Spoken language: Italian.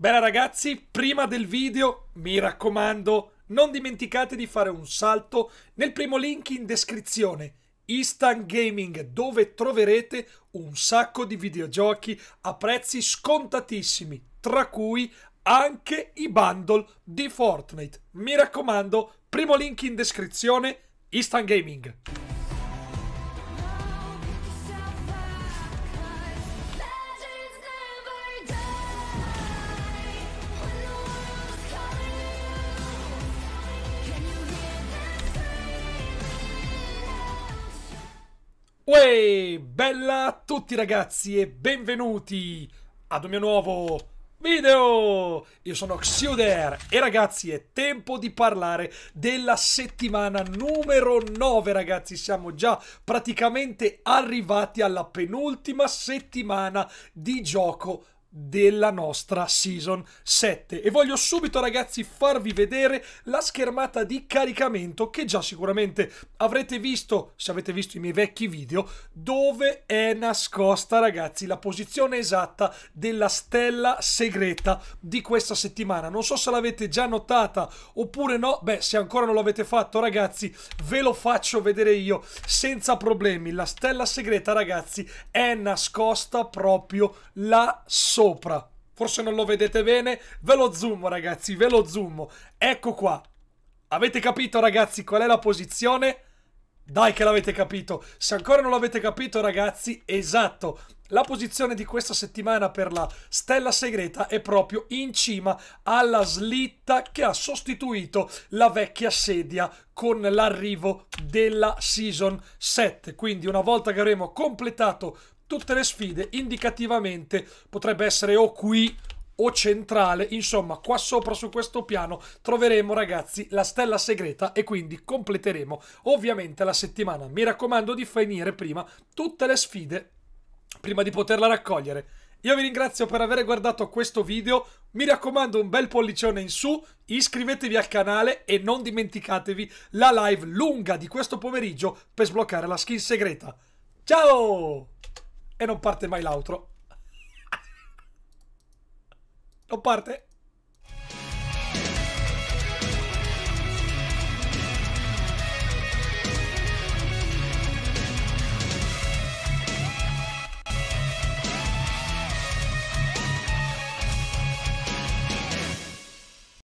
Bene ragazzi, prima del video, mi raccomando, non dimenticate di fare un salto nel primo link in descrizione, Instant Gaming, dove troverete un sacco di videogiochi a prezzi scontatissimi, tra cui anche i bundle di Fortnite. Mi raccomando, primo link in descrizione, Instant Gaming. Uè, bella a tutti ragazzi e benvenuti ad un mio nuovo video! Io sono Xuder e ragazzi è tempo di parlare della settimana numero 9 ragazzi, siamo già praticamente arrivati alla penultima settimana di gioco della nostra Season 7 e voglio subito ragazzi farvi vedere la schermata di caricamento che già sicuramente avrete visto se avete visto i miei vecchi video, dove è nascosta ragazzi la posizione esatta della stella segreta di questa settimana. Non so se l'avete già notata oppure no. Beh, se ancora non l'avete fatto ragazzi ve lo faccio vedere io senza problemi. La stella segreta ragazzi è nascosta proprio là sopra. Forse non lo vedete bene, ve lo zoom ragazzi, ve lo zoom. Ecco qua. Avete capito ragazzi qual è la posizione? Dai che l'avete capito. Se ancora non l'avete capito ragazzi, esatto. La posizione di questa settimana per la stella segreta è proprio in cima alla slitta che ha sostituito la vecchia sedia con l'arrivo della Season 7. Quindi una volta che avremo completato tutte le sfide, indicativamente potrebbe essere o qui o centrale, insomma qua sopra su questo piano troveremo ragazzi la stella segreta e quindi completeremo ovviamente la settimana. Mi raccomando di finire prima tutte le sfide prima di poterla raccogliere. Io vi ringrazio per aver guardato questo video, mi raccomando un bel pollicione in su, iscrivetevi al canale e non dimenticatevi la live lunga di questo pomeriggio per sbloccare la skin segreta. Ciao! E non parte mai l'outro. Non parte.